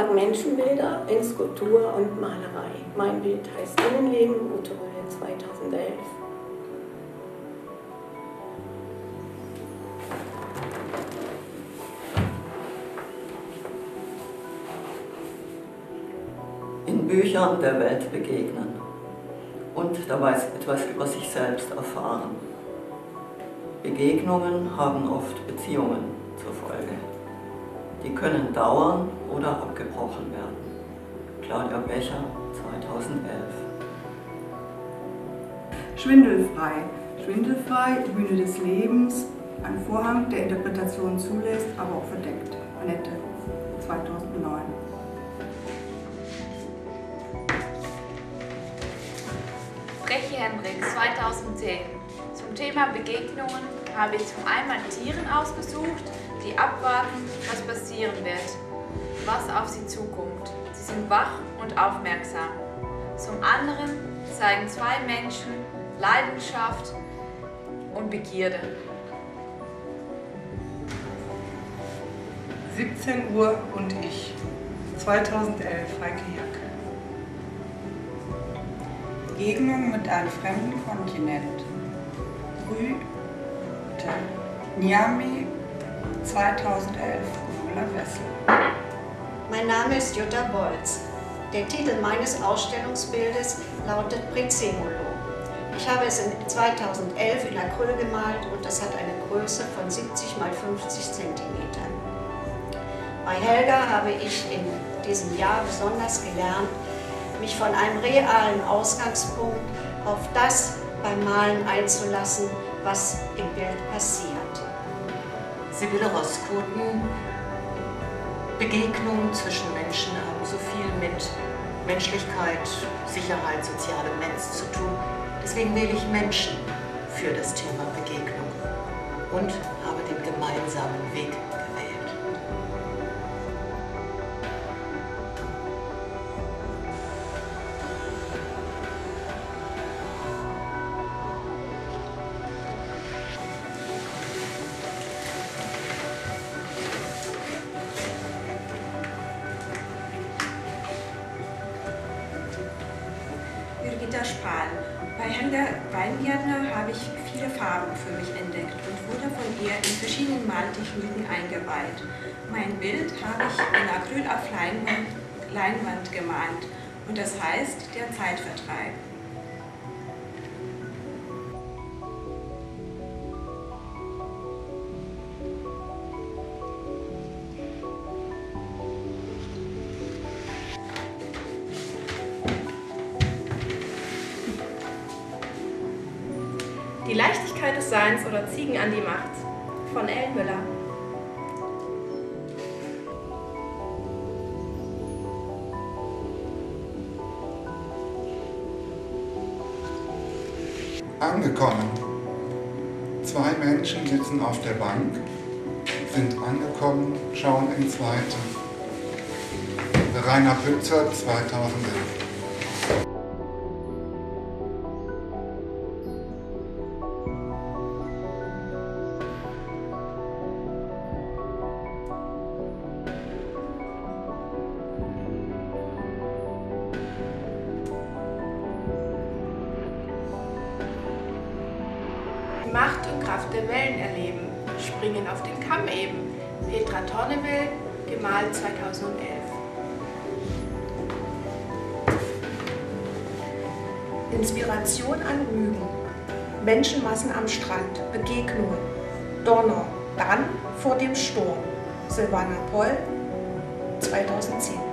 mag Menschenbilder in Skulptur und Malerei. Mein Bild heißt Innenleben, Ute Röhle 2011. In Büchern der Welt begegnen und dabei etwas über sich selbst erfahren. Begegnungen haben oft Beziehungen zur Folge. Die können dauern oder abgebrochen werden. Claudia Becher, 2011. Schwindelfrei. Schwindelfrei, die Bühne des Lebens, ein Vorhang, der Interpretation zulässt, aber auch verdeckt. Annette, 2009. Brechi Hendricks, 2010. Zum Thema Begegnungen habe ich zum einen Tieren ausgesucht, die abwarten, was passieren wird, was auf sie zukommt. Sie sind wach und aufmerksam. Zum anderen zeigen zwei Menschen Leidenschaft und Begierde. 17 Uhr und ich, 2011, Heike Jack. Begegnung mit einem fremden Kontinent. Brüte, Niamey, 2011, Ursula Wessel. Mein Name ist Jutta Bolz. Der Titel meines Ausstellungsbildes lautet Prezzemolo. Ich habe es in 2011 in Acryl gemalt und das hat eine Größe von 70 x 50 cm. Bei Helga habe ich in diesem Jahr besonders gelernt, mich von einem realen Ausgangspunkt auf das beim Malen einzulassen, was im Bild passiert. Sibylle Roskoten. Begegnungen zwischen Menschen haben so viel mit Menschlichkeit, Sicherheit, sozialem Netz zu tun. Deswegen wähle ich Menschen für das Thema Begegnung und habe den gemeinsamen Weg gewählt. Birgitta Sprahl. Bei Helga Weingärtner habe ich viele Farben für mich entdeckt und wurde von ihr in verschiedenen Maltechniken eingeweiht. Mein Bild habe ich in Acryl auf Leinwand gemalt und das heißt der Zeitvertreib. Die Leichtigkeit des Seins oder Ziegen an die Macht von Ellen Müller. Angekommen. Zwei Menschen sitzen auf der Bank, sind angekommen, schauen ins Weite. Rainer Pützer, 2011. Die Macht und Kraft der Wellen erleben, springen auf den Kamm eben. Petra Tornewell, gemalt 2011. Inspiration an Rügen, Menschenmassen am Strand, Begegnungen, Donner, dann vor dem Sturm. Silvana Poll, 2010.